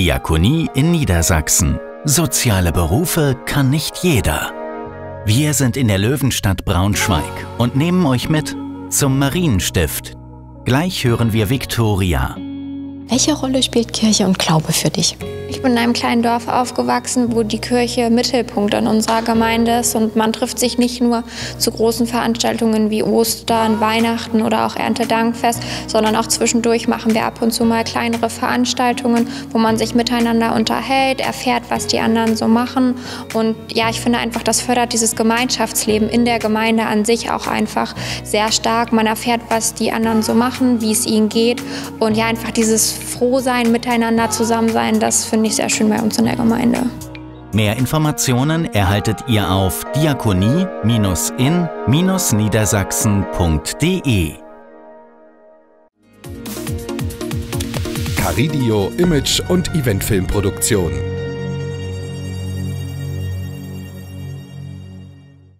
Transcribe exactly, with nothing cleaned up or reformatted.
Diakonie in Niedersachsen. Soziale Berufe kann nicht jeder. Wir sind in der Löwenstadt Braunschweig und nehmen euch mit zum Marienstift. Gleich hören wir Viktoria. Welche Rolle spielt Kirche und Glaube für dich? Ich bin in einem kleinen Dorf aufgewachsen, wo die Kirche Mittelpunkt in unserer Gemeinde ist und man trifft sich nicht nur zu großen Veranstaltungen wie Ostern, Weihnachten oder auch Erntedankfest, sondern auch zwischendurch machen wir ab und zu mal kleinere Veranstaltungen, wo man sich miteinander unterhält, erfährt, was die anderen so machen. Und ja, ich finde einfach, das fördert dieses Gemeinschaftsleben in der Gemeinde an sich auch einfach sehr stark. Man erfährt, was die anderen so machen, wie es ihnen geht und ja, einfach dieses Frohsein, miteinander zusammen sein, das finde ich sehr schön bei uns in der Gemeinde. Mehr Informationen erhaltet ihr auf diakonie in niedersachsen punkt de. Caridio Image- und Eventfilmproduktion.